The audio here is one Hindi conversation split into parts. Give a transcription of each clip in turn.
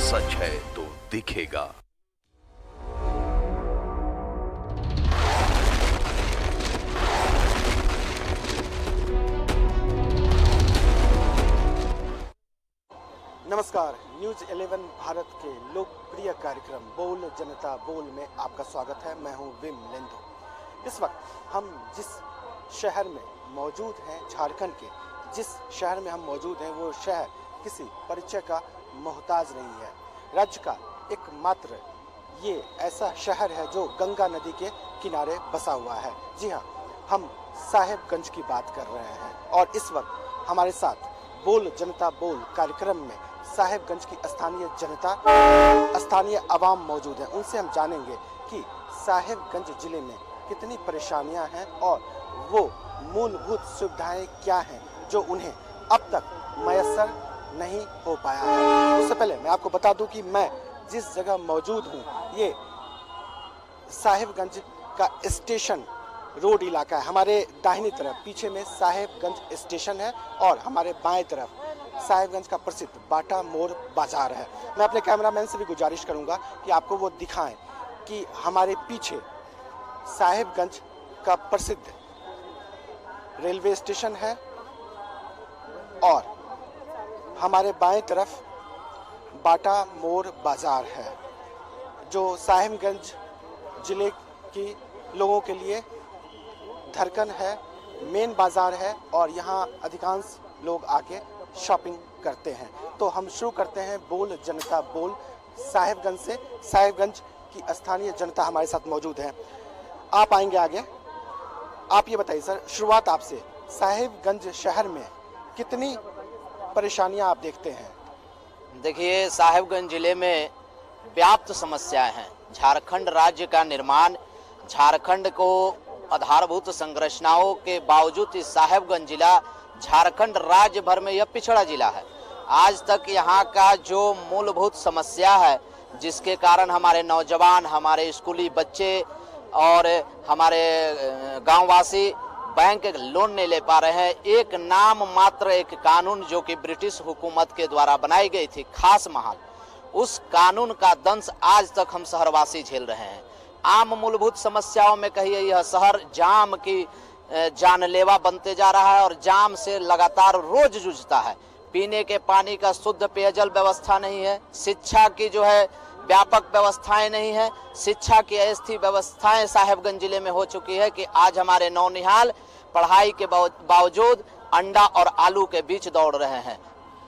सच है तो दिखेगा। नमस्कार, न्यूज 11 भारत के लोकप्रिय कार्यक्रम बोल जनता बोल में आपका स्वागत है। मैं हूं विम लेंदो। इस वक्त हम जिस शहर में मौजूद हैं, झारखंड के जिस शहर में हम मौजूद हैं, वो शहर किसी परिचय का मोहताज नहीं है। राज्य का एकमात्र ये ऐसा शहर है जो गंगा नदी के किनारे बसा हुआ है। जी हाँ, हम साहेबगंज की बात कर रहे हैं और इस वक्त हमारे साथ बोल जनता बोल कार्यक्रम में साहेबगंज की स्थानीय जनता, स्थानीय आवाम मौजूद है। उनसे हम जानेंगे कि साहेबगंज जिले में कितनी परेशानियां हैं और वो मूलभूत सुविधाएं क्या हैं जो उन्हें अब तक मयसर नहीं हो पाया है। उससे पहले मैं आपको बता दूं कि मैं जिस जगह मौजूद हूं, ये साहेबगंज का स्टेशन रोड इलाका है। हमारे दाहिनी तरफ पीछे में साहेबगंज स्टेशन है और हमारे बाएं तरफ साहेबगंज का प्रसिद्ध बाटा मोड़ बाजार है। मैं अपने कैमरामैन से भी गुजारिश करूंगा कि आपको वो दिखाएं कि हमारे पीछे साहेबगंज का प्रसिद्ध रेलवे स्टेशन है और हमारे बाएं तरफ बाटा मोड़ बाजार है, जो साहेबगंज जिले की लोगों के लिए धड़कन है, मेन बाजार है और यहाँ अधिकांश लोग आके शॉपिंग करते हैं। तो हम शुरू करते हैं बोल जनता बोल साहेबगंज से। साहेबगंज की स्थानीय जनता हमारे साथ मौजूद है। आप आएंगे आगे। आप ये बताइए सर, शुरुआत आपसे, साहेबगंज शहर में कितनी परेशानियां आप देखते हैं? देखिए, साहेबगंज जिले में व्याप्त समस्याएं हैं। झारखंड राज्य का निर्माण, झारखंड को आधारभूत संरचनाओं के बावजूद इस साहेबगंज जिला झारखंड राज्य भर में यह पिछड़ा जिला है। आज तक यहाँ का जो मूलभूत समस्या है, जिसके कारण हमारे नौजवान, हमारे स्कूली बच्चे और हमारे गांववासी बैंक लोन नहीं ले पा रहे हैं। एक नाम मात्र एक कानून जो कि ब्रिटिश हुकूमत के द्वारा बनाई गई थी, खास महाल, उस कानून का दंश आज तक हम शहरवासी झेल रहे हैं। आम मूलभूत समस्याओं में कहिए, यह शहर जाम की जानलेवा बनते जा रहा है और जाम से लगातार रोज जूझता है। पीने के पानी का शुद्ध पेयजल व्यवस्था नहीं है, शिक्षा की जो है व्यापक व्यवस्थाएं नहीं है। शिक्षा की अस्थि व्यवस्थाएं साहेबगंज जिले में हो चुकी है कि आज हमारे नौनिहाल पढ़ाई के बावजूद अंडा और आलू के बीच दौड़ रहे हैं।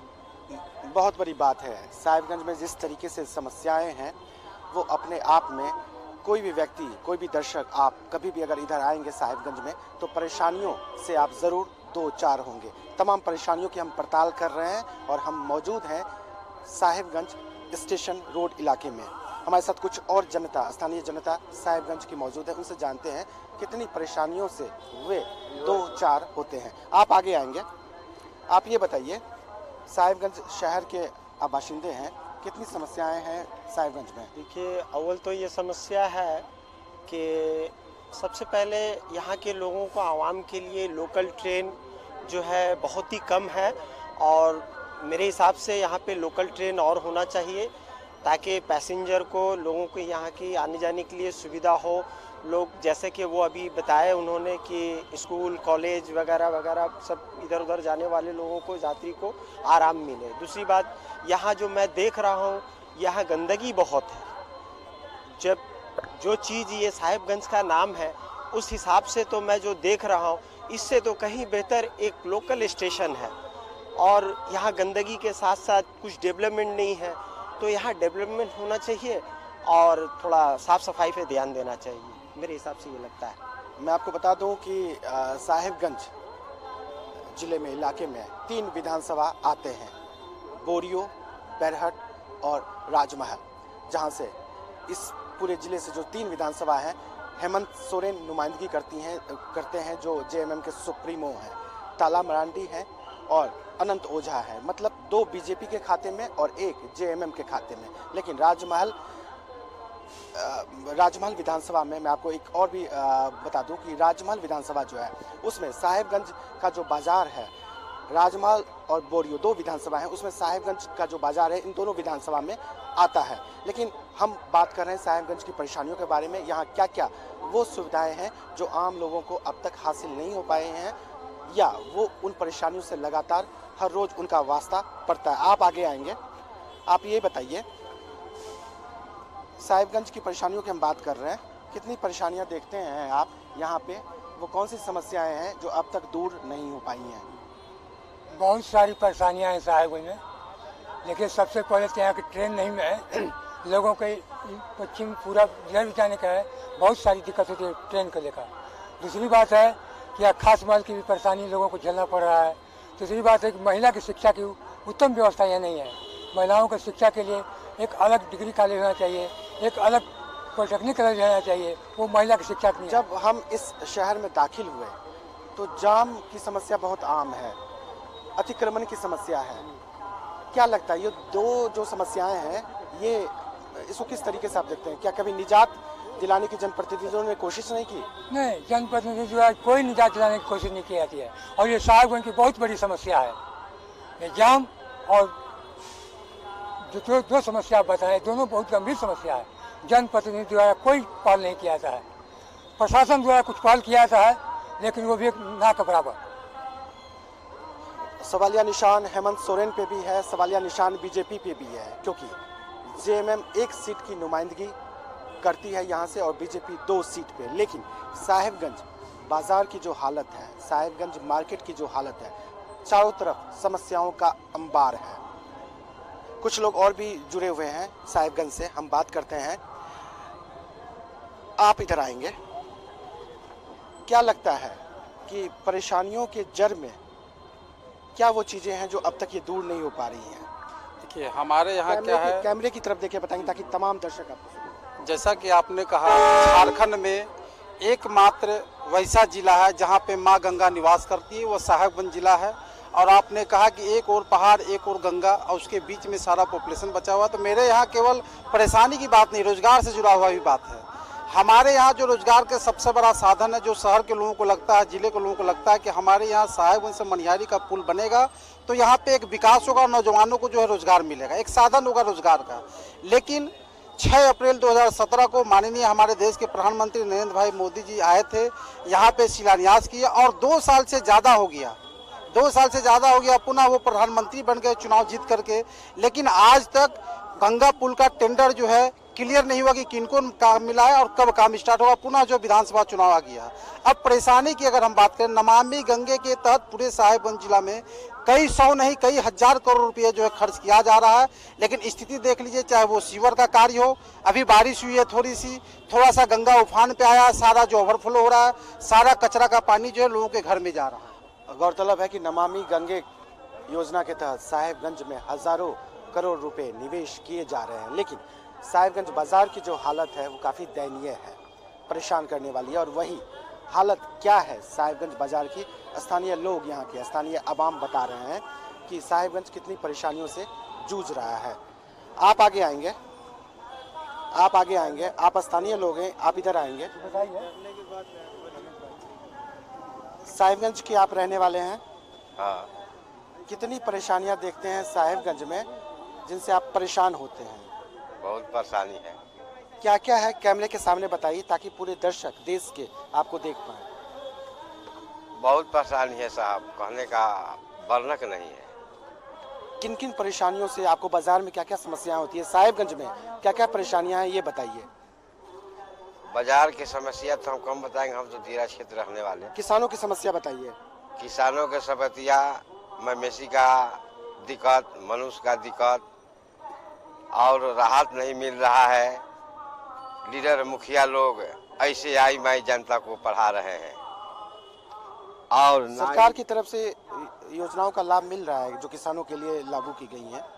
बहुत बड़ी बात है। साहेबगंज में जिस तरीके से समस्याएं हैं, वो अपने आप में कोई भी व्यक्ति, कोई भी दर्शक, आप कभी भी अगर इधर आएंगे साहेबगंज में तो परेशानियों से आप ज़रूर दो चार होंगे। तमाम परेशानियों की हम पड़ताल कर रहे हैं और हम मौजूद हैं साहेबगंज स्टेशन रोड इलाके में। हमारे साथ कुछ और जनता, स्थानीय जनता साहेबगंज की मौजूद है। उनसे जानते हैं कितनी परेशानियों से वे दो चार होते हैं। आप आगे आएंगे। आप ये बताइए, साहेबगंज शहर के आप बाशिंदे हैं, कितनी समस्याएं हैं साहेबगंज में? देखिए, अव्वल तो ये समस्या है कि सबसे पहले यहाँ के लोगों को, आवाम के लिए लोकल ट्रेन जो है बहुत ही कम है और मेरे हिसाब से यहाँ पे लोकल ट्रेन और होना चाहिए ताकि पैसेंजर को, लोगों को यहाँ की आने जाने के लिए सुविधा हो। लोग, जैसे कि वो अभी बताए उन्होंने कि स्कूल, कॉलेज वगैरह वगैरह सब इधर उधर जाने वाले लोगों को, यात्री को आराम मिले। दूसरी बात, यहाँ जो मैं देख रहा हूँ, यहाँ गंदगी बहुत है। जब जो चीज़ ये साहेबगंज का नाम है, उस हिसाब से तो मैं जो देख रहा हूँ, इससे तो कहीं बेहतर एक लोकल स्टेशन है। और यहाँ गंदगी के साथ साथ कुछ डेवलपमेंट नहीं है, तो यहाँ डेवलपमेंट होना चाहिए और थोड़ा साफ़ सफाई पे ध्यान देना चाहिए, मेरे हिसाब से ये लगता है। मैं आपको बता दूं कि साहेबगंज जिले में, इलाके में 3 विधानसभा आते हैं, बोरियो, बैरहट और राजमहल, जहां से इस पूरे जिले से जो 3 विधानसभा हैं, हेमंत सोरेन नुमाइंदगी करते हैं जो जेएमएम के सुप्रीमो हैं। ताला मरांडी हैं और अनंत ओझा है। मतलब 2 बीजेपी के खाते में और 1 जेएमएम के खाते में। लेकिन राजमहल विधानसभा में मैं आपको एक और भी बता दूं कि राजमहल विधानसभा जो है, उसमें साहेबगंज का जो बाजार है राजमहल और बोरियो 2 विधानसभा हैं, उसमें साहेबगंज का जो बाजार है इन दोनों विधानसभा में आता है। लेकिन हम बात कर रहे हैं साहेबगंज की परेशानियों के बारे में। यहाँ क्या क्या वो सुविधाएं हैं जो आम लोगों को अब तक हासिल नहीं हो पाए हैं, या वो उन परेशानियों से लगातार हर रोज उनका वास्ता पड़ता है। आप आगे आएंगे, आप ये बताइए, साहेबगंज की परेशानियों की हम बात कर रहे हैं, कितनी परेशानियां देखते हैं आप यहाँ पे, वो कौन सी समस्याएं हैं जो अब तक दूर नहीं हो पाई हैं? बहुत सारी परेशानियां हैं साहेबगंज में। देखिए, सबसे पहले तो यहाँ की ट्रेन नहीं है, लोगों के पश्चिम पूरा जिला भी जाने का है, बहुत सारी दिक्कत होती है ट्रेन को लेकर। दूसरी बात है कि यहाँ खास माल की भी परेशानी लोगों को झेलना पड़ रहा है। तीसरी बात है कि महिला की शिक्षा की उत्तम व्यवस्था यहाँ नहीं है। महिलाओं की शिक्षा के लिए एक अलग डिग्री कॉलेज होना चाहिए, एक अलग पॉलिटेक्निक कॉलेज रहना चाहिए, वो महिला की शिक्षा के लिए। जब हम इस शहर में दाखिल हुए तो जाम की समस्या बहुत आम है, अतिक्रमण की समस्या है। क्या लगता है ये दो जो समस्याएं हैं, ये इसको किस तरीके से आप देखते हैं? क्या कभी निजात दिलाने की जनप्रतिनिधियों ने कोशिश नहीं की? नहीं, जनप्रतिनिधि जो है कोई निजात दिलाने की कोशिश नहीं की जाती है, और ये साहेबगंज की बहुत बड़ी समस्या है। ये जाम और जो दो समस्या बताएं, दोनों बहुत गंभीर समस्या है। जनप्रतिनिधि द्वारा कोई पहल नहीं किया जाता है, प्रशासन द्वारा कुछ पहल किया जाता है, लेकिन वो भी ना के बराबर। सवालिया निशान हेमंत सोरेन पे भी है, सवालिया निशान बीजेपी पे भी है, क्योंकि जेएमएम 1 सीट की नुमाइंदगी करती है यहाँ से और बीजेपी 2 सीट पे। लेकिन साहेबगंज बाजार की जो हालत है, साहेबगंज मार्केट की जो हालत है, चारों तरफ समस्याओं का अंबार है। कुछ लोग और भी जुड़े हुए हैं साहेबगंज से, हम बात करते हैं। आप इधर आएंगे, क्या लगता है कि परेशानियों के जड़ में क्या वो चीजें हैं जो अब तक ये दूर नहीं हो पा रही हैं? देखिए, हमारे यहाँ क्या है, कैमरे की तरफ देखिए, बताएंगे ताकि तमाम दर्शक आपको। जैसा कि आपने कहा, झारखंड में एकमात्र वैसा जिला है जहाँ पे माँ गंगा निवास करती है, वो साहेबगंज जिला है। और आपने कहा कि एक और पहाड़ एक और गंगा और उसके बीच में सारा पॉपुलेशन बचा हुआ। तो मेरे यहाँ केवल परेशानी की बात नहीं, रोजगार से जुड़ा हुआ भी बात है। हमारे यहाँ जो रोजगार के सबसे बड़ा साधन है, जो शहर के लोगों को लगता है, जिले के लोगों को लगता है कि हमारे यहाँ साहेबगंज से मनिहारी का पुल बनेगा तो यहाँ पे एक विकास होगा, नौजवानों को जो है रोजगार मिलेगा, एक साधन होगा रोजगार का। लेकिन 6 अप्रैल 2017 को माननीय हमारे देश के प्रधानमंत्री नरेंद्र भाई मोदी जी आए थे, यहाँ पे शिलान्यास किया और 2 साल से ज़्यादा हो गया, 2 साल से ज़्यादा हो गया, पुनः वो प्रधानमंत्री बन गए चुनाव जीत करके। लेकिन आज तक गंगा पुल का टेंडर जो है क्लियर नहीं हुआ कि किनको काम मिला है और कब काम स्टार्ट होगा। पुनः जो विधानसभा चुनाव आ गया। अब परेशानी की अगर हम बात करें, नमामि गंगे के तहत पूरे साहेबगंज जिला में कई 100 नहीं कई हजार करोड़ रुपये जो है खर्च किया जा रहा है। लेकिन स्थिति देख लीजिए, चाहे वो सीवर का कार्य हो, अभी बारिश हुई है थोड़ा सा गंगा उफान पे आया, सारा जो ओवरफ्लो हो रहा है, सारा कचरा का पानी जो है लोगों के घर में जा रहा है। गौरतलब है कि नमामि गंगे योजना के तहत साहेबगंज में हजारों करोड़ रुपए निवेश किए जा रहे हैं, लेकिन साहेबगंज बाजार की जो हालत है वो काफ़ी दयनीय है, परेशान करने वाली है। और वही हालत क्या है साहेबगंज बाजार की, स्थानीय लोग, यहाँ के स्थानीय आवाम बता रहे हैं कि साहेबगंज कितनी परेशानियों से जूझ रहा है। आप आगे आएंगे, आप आगे आएंगे, आप स्थानीय लोग हैं, आप इधर आएंगे। साहेबगंज के आप रहने वाले हैं? हाँ। कितनी परेशानियां देखते हैं साहेबगंज में जिनसे आप परेशान होते हैं? बहुत परेशानी है। क्या क्या है कैमरे के सामने बताइए ताकि पूरे दर्शक देश के आपको देख पाए। बहुत परेशानी है साहब, कहने का वर्णक नहीं है। किन किन परेशानियों से आपको बाजार में क्या क्या समस्याएं होती है, साहेबगंज में क्या क्या परेशानियां हैं, ये बताइए। बाजार की समस्या तो हम कम बताएंगे, हम तो दियरा क्षेत्र रहने वाले। किसानों की समस्या बताइए। किसानों के समस्या, मवेशी का दिक्कत, मनुष्य का दिक्कत, और राहत नहीं मिल रहा है। लीडर मुखिया लोग ऐसे आई माई जनता को पढ़ा रहे हैं, और सरकार की तरफ से योजनाओं का लाभ मिल रहा है जो किसानों के लिए लागू की गई है।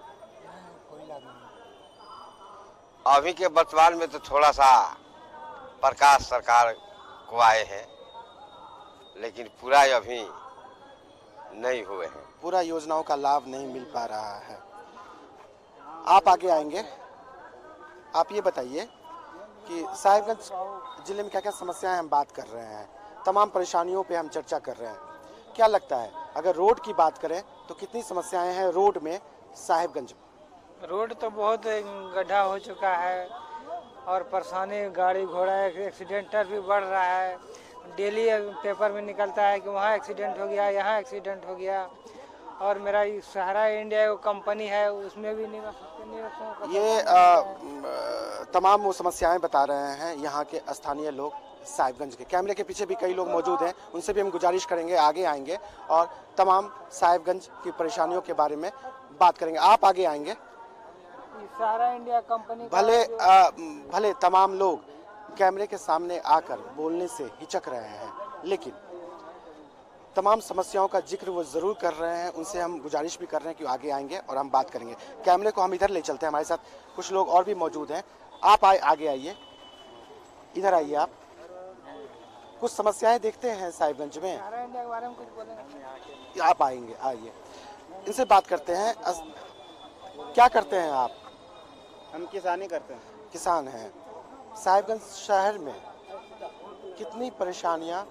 अभी के वर्तमान में तो थोड़ा सा प्रकाश सरकार को आए हैं, लेकिन पूरा अभी नहीं हुए हैं, पूरा योजनाओं का लाभ नहीं मिल पा रहा है। आप आगे आएंगे, आप ये बताइए कि साहेबगंज जिले में क्या क्या समस्याएं हम बात कर रहे हैं, तमाम परेशानियों पे हम चर्चा कर रहे हैं। क्या लगता है अगर रोड की बात करें तो कितनी समस्याएं हैं रोड में साहिबगंज में? रोड तो बहुत गड्ढा हो चुका है और परेशानी, गाड़ी घोड़ा एक्सीडेंटल भी बढ़ रहा है। डेली पेपर में निकलता है कि वहाँ एक्सीडेंट हो गया, यहाँ एक्सीडेंट हो गया। और मेरा सहारा इंडिया वो कंपनी है, उसमें भी ये तमाम वो समस्याएं बता रहे हैं यहाँ के स्थानीय लोग साहिबगंज के। कैमरे के पीछे भी कई लोग मौजूद हैं, उनसे भी हम गुजारिश करेंगे आगे आएंगे और तमाम साहिबगंज की परेशानियों के बारे में बात करेंगे। आप आगे आएंगे। सहारा इंडिया कंपनी भले तमाम लोग कैमरे के सामने आकर बोलने से हिचक रहे हैं, लेकिन तमाम समस्याओं का जिक्र वो ज़रूर कर रहे हैं। उनसे हम गुजारिश भी कर रहे हैं कि आगे आएंगे और हम बात करेंगे। कैमरे को हम इधर ले चलते हैं, हमारे साथ कुछ लोग और भी मौजूद हैं। आप आगे आइए, इधर आइए। आप कुछ समस्याएं देखते हैं साहिबगंज में, सहारा इंडिया के बारे में कुछ बोलेंगे? आप आएंगे, आइए, इनसे बात करते हैं। क्या करते हैं आप? हम किसानी करते हैं। किसान हैं। साहिबगंज शहर में कितनी परेशानियां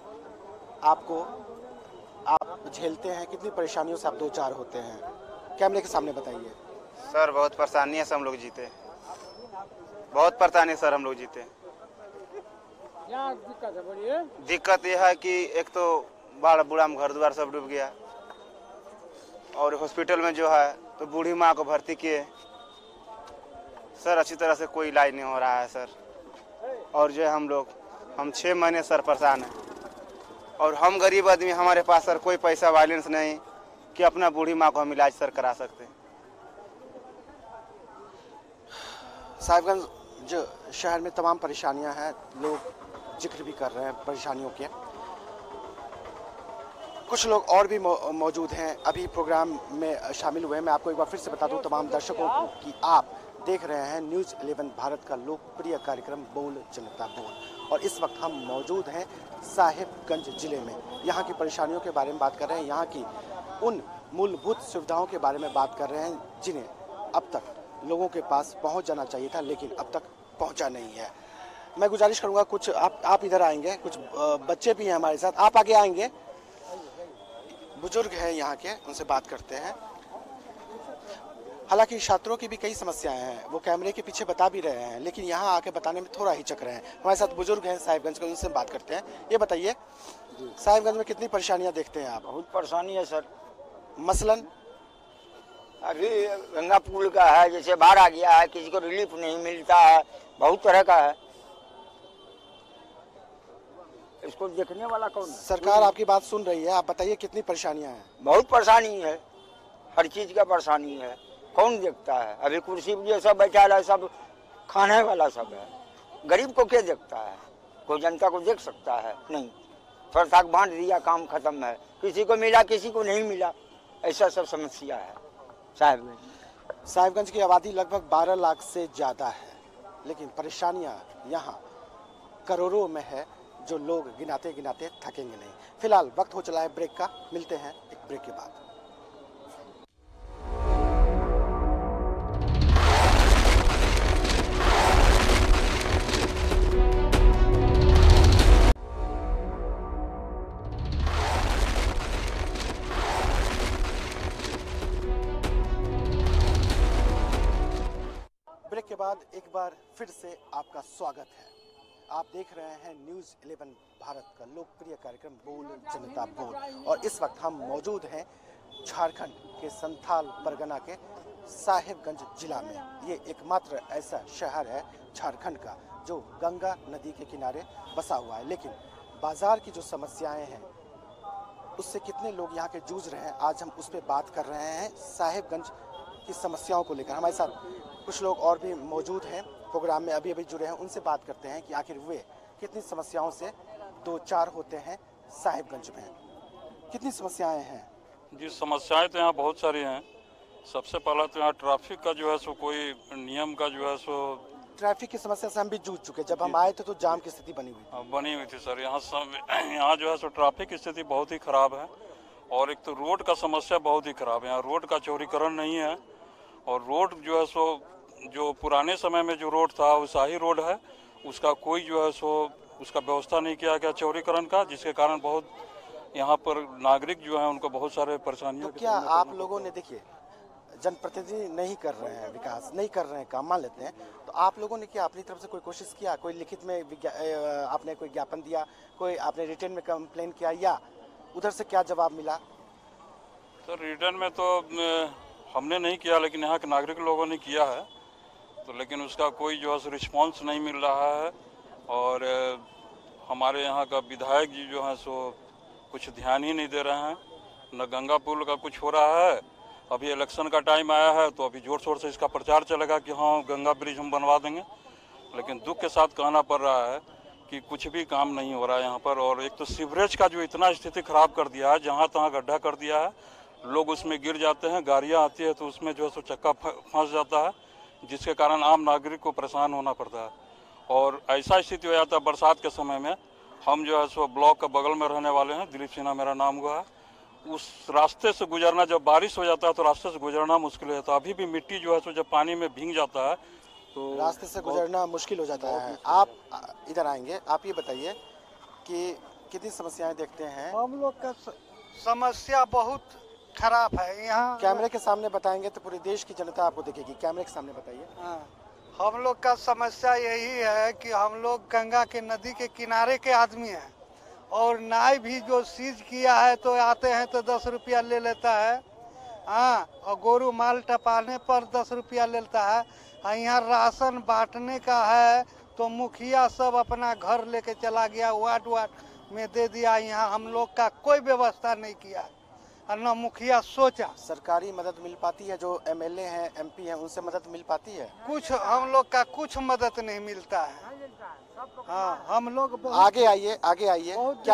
आप झेलते हैं, कितनी परेशानियों से आप दो चार होते हैं? कैमरे के सामने बताइए। सर बहुत परेशानी है, सब हम लोग जीते, बहुत परेशानी सर हम लोग जीते। क्या दिक्कत है? बड़ी है दिक्कत यह है कि एक तो बाढ़ बूढ़ा में घर द्वार सब डूब गया, और हॉस्पिटल में जो है तो बूढ़ी माँ को भर्ती किए सर, अच्छी तरह से कोई इलाज नहीं हो रहा है सर। और जो हम 6 महीने सर परेशान हैं, और हम गरीब आदमी, हमारे पास सर कोई पैसा बैलेंस नहीं कि अपना बूढ़ी माँ को हम इलाज सर करा सकते हैं। साहिबगंज जो शहर में तमाम परेशानियां हैं, लोग जिक्र भी कर रहे हैं परेशानियों के। कुछ लोग और भी मौजूद हैं, अभी प्रोग्राम में शामिल हुए हैं। मैं आपको एक बार फिर से बता दूं तमाम दर्शकों को कि आप देख रहे हैं न्यूज़ 11 भारत का लोकप्रिय कार्यक्रम बोल जनता बोल, और इस वक्त हम मौजूद हैं साहिबगंज जिले में। यहाँ की परेशानियों के बारे में बात कर रहे हैं, यहाँ की उन मूलभूत सुविधाओं के बारे में बात कर रहे हैं जिन्हें अब तक लोगों के पास पहुँच जाना चाहिए था, लेकिन अब तक पहुँचा नहीं है। मैं गुजारिश करूँगा कुछ आप इधर आएंगे, कुछ बच्चे भी हैं हमारे साथ, आप आगे आएंगे। बुजुर्ग हैं यहाँ के, उनसे बात करते हैं। हालांकि छात्रों की भी कई समस्याएं हैं, वो कैमरे के पीछे बता भी रहे हैं, लेकिन यहाँ आके बताने में थोड़ा हिचक रहे हैं। हमारे साथ बुजुर्ग हैं साहिबगंज के, उनसे बात करते हैं। ये बताइए साहिबगंज में कितनी परेशानियाँ देखते हैं आप? बहुत परेशानी है सर। मसलन अभी गंगा पुल का है, जैसे बाढ़ आ गया है, किसी को रिलीफ नहीं मिलता है, बहुत तरह का है। इसको देखने वाला कौन है? सरकार आपकी बात सुन रही है, आप बताइए कितनी परेशानियां हैं? बहुत परेशानी है, हर चीज का परेशानी है। कौन देखता है? अभी कुर्सी पे सब बैठा है, सब खाने वाला सब है, गरीब को क्या देखता है? कोई जनता को देख सकता है? नहीं। थोड़ा सा बांट दिया, काम खत्म है। किसी को मिला, किसी को नहीं मिला, ऐसा सब समस्या है साहिबगंज। साहिबगंज की आबादी लगभग 12 लाख से ज़्यादा है, लेकिन परेशानियां यहाँ करोड़ों में है, जो लोग गिनाते गिनाते थकेंगे नहीं। फिलहाल वक्त हो चला है ब्रेक का, मिलते हैं एक ब्रेक के बाद। ब्रेक के बाद एक बार फिर से आपका स्वागत है। आप देख रहे हैं न्यूज़ 11 भारत का लोकप्रिय कार्यक्रम बोल जनता बोल, और इस वक्त हम मौजूद हैं झारखंड के संथाल परगना के साहिबगंज जिला में। ये एकमात्र ऐसा शहर है झारखंड का जो गंगा नदी के किनारे बसा हुआ है, लेकिन बाजार की जो समस्याएं हैं उससे कितने लोग यहाँ के जूझ रहे हैं, आज हम उस पर बात कर रहे हैं। साहिबगंज की समस्याओं को लेकर हमारे साथ कुछ लोग और भी मौजूद हैं, प्रोग्राम में अभी जुड़े हैं। उनसे बात करते हैं कि आखिर वे कितनी समस्याओं से दो चार होते हैं साहिबगंज में। कितनी समस्याएं हैं? जी, समस्याएं तो यहाँ बहुत सारी हैं। सबसे पहला तो यहाँ ट्रैफिक का जो है सो कोई नियम का जो है सो, ट्रैफिक की समस्या से हम भी जूझ चुके। जब हम आए थे तो जाम की स्थिति बनी हुई थी सर। यहाँ जो है सो ट्रैफिक की स्थिति बहुत ही खराब है, और एक तो रोड का समस्या बहुत ही खराब है। यहाँ रोड का चौड़ीकरण नहीं है, और रोड जो है सो जो पुराने समय में जो रोड था वो शाही रोड है, उसका कोई जो है सो उसका व्यवस्था नहीं किया गया चौड़ीकरण का, जिसके कारण बहुत यहाँ पर नागरिक जो है उनको बहुत सारे परेशानियों तो क्या आप लोगों ने, देखिए जनप्रतिनिधि नहीं कर रहे हैं विकास, नहीं कर रहे हैं काम, मान लेते हैं, तो आप लोगों ने क्या अपनी तरफ से कोई कोशिश किया, कोई लिखित में आपने कोई ज्ञापन दिया, कोई आपने रिटर्न में कंप्लेन किया, या उधर से क्या जवाब मिला? सर रिटर्न में तो हमने नहीं किया, लेकिन यहाँ के नागरिक लोगों ने किया है, तो लेकिन उसका कोई जो है रिस्पॉन्स नहीं मिल रहा है। और हमारे यहाँ का विधायक जी जो है सो कुछ ध्यान ही नहीं दे रहे हैं। न गंगा पुल का कुछ हो रहा है, अभी इलेक्शन का टाइम आया है तो अभी जोर शोर से इसका प्रचार चलेगा कि हाँ गंगा ब्रिज हम बनवा देंगे, लेकिन दुख के साथ कहना पड़ रहा है कि कुछ भी काम नहीं हो रहा है यहाँ पर। और एक तो सीवरेज का जो इतना स्थिति खराब कर दिया है, जहाँ तहाँ गड्ढा कर दिया है, लोग उसमें गिर जाते हैं, गाड़ियाँ आती है तो उसमें जो है सो चक्का फंस जाता है, जिसके कारण आम नागरिक को परेशान होना पड़ता है। और ऐसा स्थिति हो जाता है बरसात के समय में। हम जो है सो ब्लॉक के बगल में रहने वाले हैं, दिलीप सिन्हा मेरा नाम हुआ है। उस रास्ते से गुजरना, जब बारिश हो जाता है तो रास्ते से गुजरना मुश्किल है। तो अभी भी मिट्टी जो है सो जब पानी में भीग जाता है तो रास्ते से गुजरना मुश्किल हो जाता है। आप इधर आएंगे, आप ये बताइए कि कितनी समस्याएं देखते हैं? हम लोग का समस्या बहुत खराब है यहाँ। कैमरे के सामने बताएंगे तो पूरे देश की जनता आपको देखेगी। कैमरे के सामने बताइए। हम लोग का समस्या यही है कि हम लोग गंगा के नदी के किनारे के आदमी हैं, और नाव भी जो सीज किया है तो आते हैं तो 10 रुपया ले लेता है, हाँ, और गोरू माल टपाने पर 10 रुपया लेता है। यहाँ राशन बांटने का है तो मुखिया सब अपना घर लेके चला गया, वार्ड में दे दिया। यहाँ हम लोग का कोई व्यवस्था नहीं किया और न मुखिया सोचा। सरकारी मदद मिल पाती है? जो एमएलए हैं, एमपी हैं, उनसे मदद मिल पाती है? कुछ हम लोग का कुछ मदद नहीं मिलता है। हाँ, हम लोग आगे आइए, आगे आइए।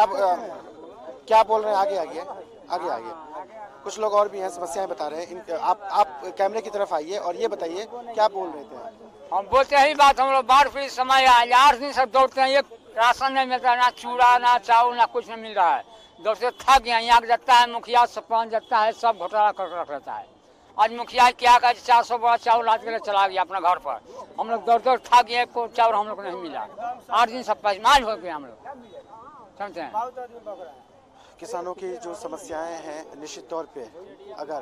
क्या बोल रहे हैं? आगे आइए, आगे आइए। कुछ लोग और भी हैं, समस्याएं बता रहे हैं। आप कैमरे की तरफ आइए और ये बताइए क्या बोल रहे थे? हम बोलते ही बात, हम लोग बाढ़ पीड़ित समय 8 दिन से दौड़ते हैं, एक राशन नहीं मिलता, ना चूड़ा ना चावल ना कुछ नहीं मिल रहा है। दौड़ते थक गया। यहाँ जता है मुखिया सरपंच जता है, सब घोटाला कर रख लेता है। आज मुखिया क्या कर 400 बड़ा चावल आज के चला गया अपना घर पर। हम लोग दौड़ दौड़ थक गए, को चावल हम लोग को नहीं मिला। 8 दिन सब पैमाल हो गए हम लोग, समझते हैं। किसानों की जो समस्याएं हैं, निश्चित तौर पे अगर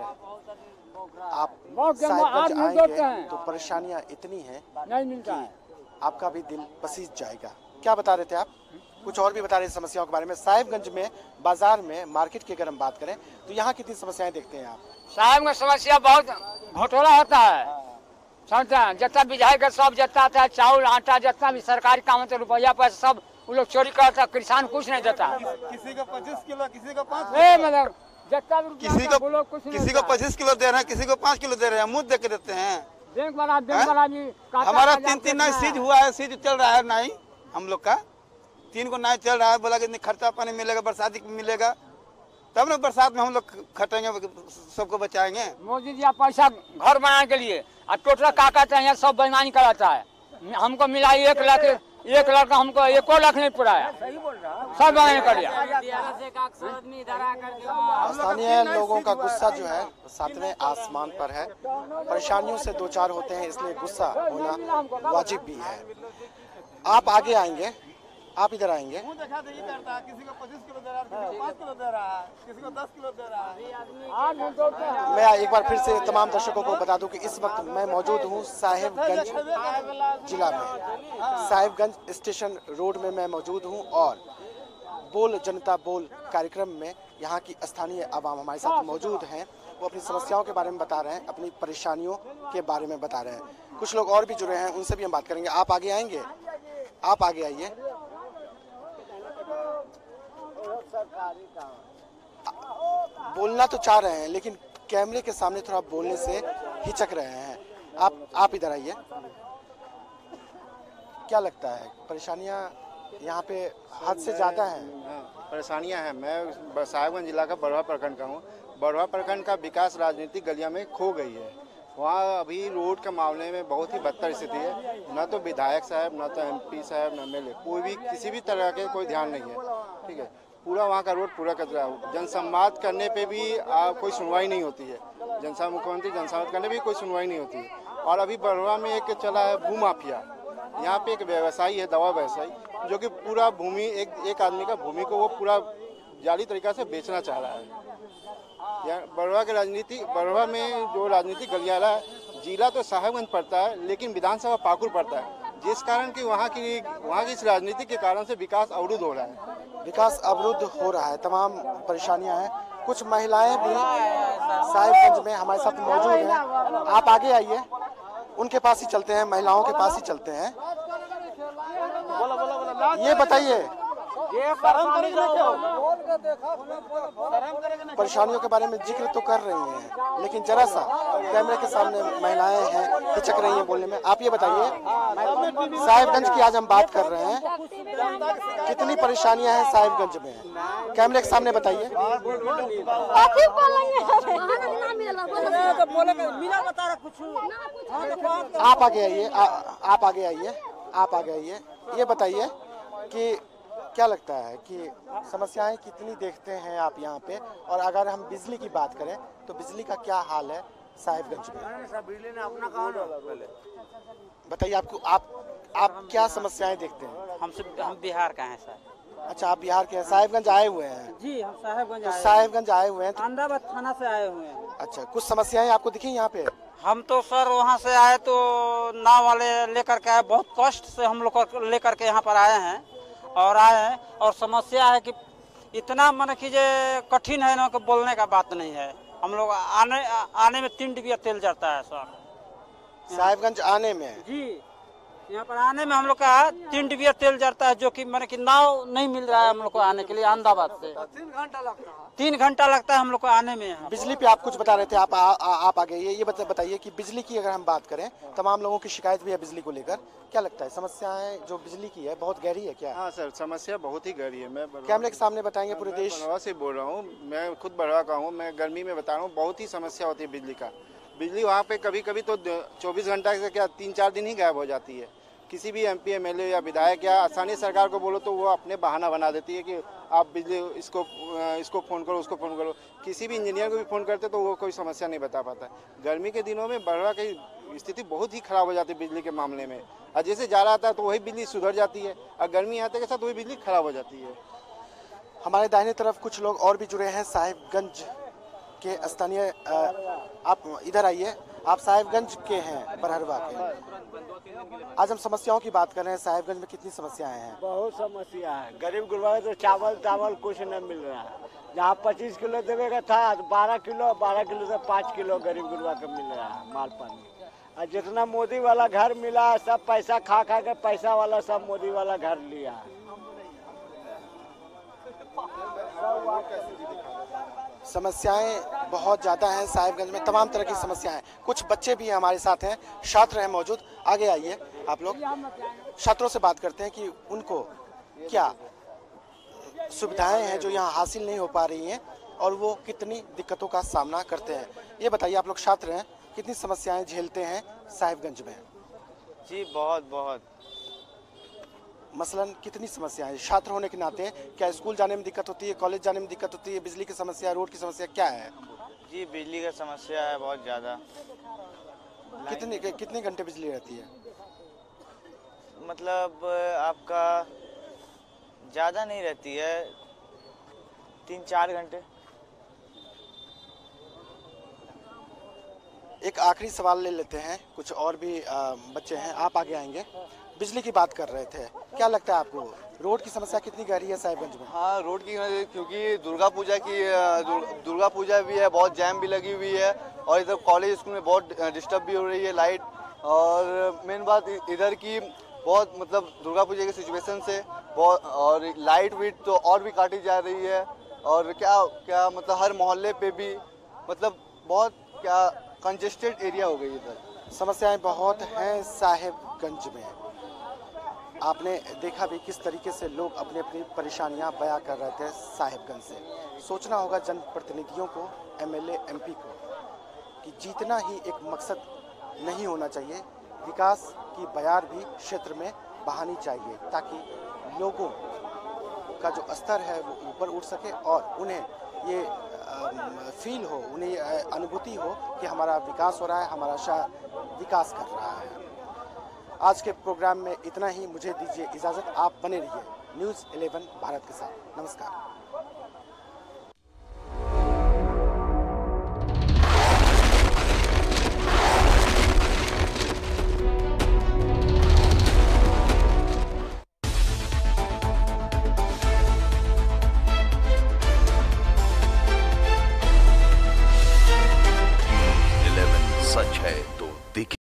आप साहिबगंज आएंगे तो परेशानियां इतनी हैं नहीं मिलता है, आपका भी दिल पसीज जाएगा। क्या बता रहे थे आप? कुछ और भी बता रहे समस्याओं के बारे में। साहिबगंज में बाजार में, मार्केट की अगर हम बात करें तो यहाँ कितनी समस्याएं देखते हैं आप? साहिबगंज समस्या बहुत घोटाला होता है, समझते हैं। जितना विधायक सब जितना आता है, चावल आटा जितना भी सरकारी काम होता है, रुपया पैसा सब वो लोग चोरी करता है। किसान कुछ नहीं देता। किसी को 25 किलो, किसी को 5 मतलब जितना किसी को 25 किलो दे रहे हैं, किसी को 5 किलो दे रहे हैं, मुँह दे के देते हैं। बैंक वाला भी हमारा 3 नाई सीज हुआ है, सीज चल रहा है नाई हम लोग का 3 को नाई चल रहा है। बोला कि खर्चा पानी मिलेगा, बरसाती मिलेगा, तब ना बरसात में हम लोग खटेंगे, सबको बचाएंगे। मोदी जी पैसा घर बनाने के लिए और टोटल का कहते हैं सब बेईमानी कराता है। हमको मिला 1 लाख, 1 लाख का हमको 1 लाख नहीं पुराया, सब बेईमानी कर दिया। स्थानीय लोगों का गुस्सा जो है 7वें आसमान पर है। परेशानियों से 2-4 होते हैं, इसलिए गुस्सा होना वाजिब भी है। आप आगे आएंगे, आप इधर आएंगे। किसी को 25 किलो दे रहा है, किसी को 5 किलो दे रहा है, किसी को 10 किलो दे रहा है। मैं एक बार फिर से तमाम दर्शकों को बता दूं कि इस वक्त मैं मौजूद हूं साहिबगंज जिला में, साहिबगंज स्टेशन रोड में मैं मौजूद हूं और बोल जनता बोल कार्यक्रम में यहाँ की स्थानीय आवाम हमारे साथ मौजूद हैं। वो अपनी समस्याओं के बारे में बता रहे हैं, अपनी परेशानियों के बारे में बता रहे हैं। कुछ लोग और भी जुड़े हैं, उनसे भी हम बात करेंगे। आप आगे आएंगे, आप आगे आइए। बोलना तो चाह रहे हैं लेकिन कैमरे के सामने थोड़ा बोलने से हिचक रहे हैं। आप इधर आइए। क्या लगता है परेशानियां यहाँ पे हद से ज़्यादा हैं? परेशानियां हैं। मैं साहिबगंज जिला का बड़वा प्रखंड का हूँ। बड़वा प्रखंड का विकास राजनीतिक गलिया में खो गई है। वहाँ अभी रोड के मामले में बहुत ही बदतर स्थिति है। न तो विधायक साहब, न तो एमपी साहब, न एमएलए, कोई भी किसी भी तरह के कोई ध्यान नहीं है। ठीक है, पूरा वहाँ का रोड पूरा कचरा। जनसंवाद करने पे भी कोई सुनवाई नहीं होती है। मुख्यमंत्री जनसंवाद करने भी कोई सुनवाई नहीं होती है। और अभी बड़वा में एक चला है भू माफिया। यहाँ पे एक व्यवसायी है, दवा व्यवसायी, जो कि पूरा भूमि एक आदमी का भूमि को वो पूरा जाली तरीका से बेचना चाह रहा है। या बड़वा के राजनीति, बड़वा में जो राजनीतिक गलियारा है, जिला तो साहेबगंज पड़ता है लेकिन विधानसभा पाकुड़ पड़ता है, जिस कारण कि वहाँ की इस राजनीति के कारण से विकास अवरुद्ध हो रहा है। विकास अवरुद्ध हो रहा है, तमाम परेशानियां हैं। कुछ महिलाएं भी साहिबगंज में हमारे साथ मौजूद हैं। आप आगे आइए, उनके पास ही चलते हैं, महिलाओं के पास ही चलते हैं। ये बताइए परेशानियों के बारे में जिक्र तो कर रही हैं, लेकिन जरा सा कैमरे के सामने महिलाएं हैं, हिचक रही हैं बोलने में। आप ये बताइए, साहिबगंज की आज हम बात कर रहे हैं, कितनी परेशानियां हैं साहिबगंज में? कैमरे के सामने बताइए। आप आगे आइए, आप आगे आइए, आप आगे आइए। ये बताइए कि क्या लगता है कि समस्याएं कितनी देखते हैं आप यहाँ पे, और अगर हम बिजली की बात करें तो बिजली का क्या हाल है साहिबगंज में? बताइए, आपको आप क्या समस्याएं देखते हैं? हम बिहार का हैं सर। अच्छा, आप बिहार के हैं, साहिबगंज आए हुए हैं? जी, हम साहिबगंज साहिबगंज आए हुए हैं। अहमदाबाद थाना से आए हुए हैं। अच्छा, कुछ समस्याएं आपको दिखी यहाँ पे? हम तो सर वहाँ से आए तो नाव वाले लेकर के आए, बहुत कष्ट से हम लोग लेकर के यहाँ पर आए हैं और समस्या है कि इतना मन कीजिए कठिन है ना कि बोलने का बात नहीं है। हम लोग आने में 3 डिबिया तेल जाता है सर। साहिबगंज आने में? जी, यहाँ पर आने में हम लोग का 3 डिबिया तेल जाता है, जो कि मैंने कि नाव नहीं मिल रहा है हम लोग को आने के लिए। अहमदाबाद से 3 घंटा लगता है हम लोग को आने में। बिजली पे आप कुछ बता रहे थे, आप आगे ये बताइए कि बिजली की अगर हम बात करें, तमाम लोगों की शिकायत भी है बिजली को लेकर। क्या लगता है समस्याएं जो बिजली की है बहुत गहरी है क्या? हाँ सर, समस्या बहुत ही गहरी है। मैं कैमरे के सामने बताएंगे पूरे देश बड़वा से बोल रहा हूँ, मैं खुद बड़वा का हूँ। मैं गर्मी में बता रहा हूँ, बहुत ही समस्या होती है बिजली का। बिजली वहाँ पे कभी कभी तो 24 घंटा से क्या 3-4 दिन ही गायब हो जाती है। किसी भी MP MLA या विधायक या स्थानीय सरकार को बोलो तो वो अपने बहाना बना देती है कि आप बिजली इसको फ़ोन करो, उसको फ़ोन करो। किसी भी इंजीनियर को भी फ़ोन करते तो वो कोई समस्या नहीं बता पाता। गर्मी के दिनों में बड़वा की स्थिति बहुत ही ख़राब हो जाती है बिजली के मामले में। और जैसे जा रहा था तो वही बिजली सुधर जाती है, और गर्मी आते के साथ वही बिजली ख़राब हो जाती है। हमारे दाहिने तरफ कुछ लोग और भी जुड़े हैं साहिबगंज के स्थानीय। आप इधर आइए, आप साहिबगंज के हैं, बरहरवा के। आज हम समस्याओं की बात कर रहे हैं। साहिबगंज में कितनी समस्याएं हैं? बहुत समस्या है। गरीब गुरबा तो चावल कुछ नहीं मिल रहा है। जहाँ 25 किलो देवे का था 12 किलो से 5 किलो गरीब गुरबा का मिल रहा है माल पानी। और जितना मोदी वाला घर मिला, सब पैसा खा के पैसा वाला सब मोदी वाला घर लिया। समस्याएं बहुत ज़्यादा हैं साहिबगंज में, तमाम तरह की समस्याएं। कुछ बच्चे भी हमारे साथ हैं, छात्र हैं मौजूद। आगे आइए, आप लोग छात्रों से बात करते हैं कि उनको क्या सुविधाएं हैं जो यहाँ हासिल नहीं हो पा रही हैं और वो कितनी दिक्कतों का सामना करते हैं। ये बताइए, आप लोग छात्र हैं, कितनी समस्याएं झेलते हैं साहिबगंज में? जी बहुत। मसलन कितनी समस्याएं छात्र होने के नाते? क्या स्कूल जाने में दिक्कत होती है, कॉलेज जाने में दिक्कत होती है, बिजली की समस्या, रोड की समस्या क्या है? जी बिजली का समस्या है बहुत ज़्यादा। कितने घंटे बिजली रहती है? मतलब आपका ज़्यादा नहीं रहती है, 3-4 घंटे। एक आखिरी सवाल ले लेते हैं, कुछ और भी बच्चे हैं। आप आगे आएंगे। बिजली की बात कर रहे थे, क्या लगता है आपको रोड की समस्या कितनी गहरी है साहिबगंज में? हाँ, रोड की, क्योंकि दुर्गा पूजा भी है, बहुत जैम भी लगी हुई है, और इधर कॉलेज स्कूल में बहुत डिस्टर्ब भी हो रही है लाइट। और मेन बात इधर की बहुत मतलब दुर्गा पूजा की सिचुएशन से बहुत, और लाइट वीट तो और भी काटी जा रही है। और क्या मतलब हर मोहल्ले पे भी मतलब बहुत क्या कंजेस्टेड एरिया हो गई इधर। समस्याएं बहुत हैं साहिबगंज में। आपने देखा भी किस तरीके से लोग अपनी अपनी परेशानियां बयां कर रहे थे साहिबगंज से। सोचना होगा जनप्रतिनिधियों को, MLA MP को, कि जीतना ही एक मकसद नहीं होना चाहिए। विकास की बयार भी क्षेत्र में बहानी चाहिए ताकि लोगों का जो स्तर है वो ऊपर उठ सके और उन्हें ये फील हो, उन्हें ये अनुभूति हो कि हमारा विकास हो रहा है, हमारा शहर विकास कर रहा है। आज के प्रोग्राम में इतना ही। मुझे दीजिए इजाज़त, आप बने रहिए न्यूज़ 11 भारत के साथ। नमस्कार। दिखे।